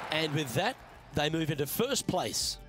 And with that, they move into first place